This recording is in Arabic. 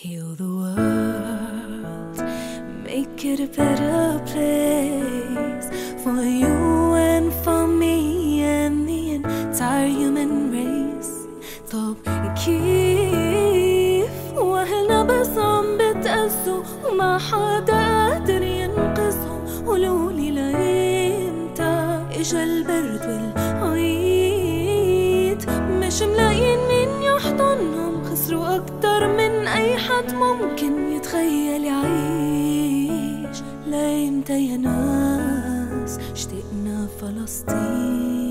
Heal the world, make it a better place for you and for me and the entire human race. طب كيف واهلنا بس عم بتأذوا وما حدا قادر ينقذهم؟ قولولي لإمتى إجا البرد والعيد؟ مش ملاقيين مين يحضنهم، خسروا أكتر من أي حد ممكن يتخيل يعيش. لإمتى يا ناس اشتقنا فلسطين؟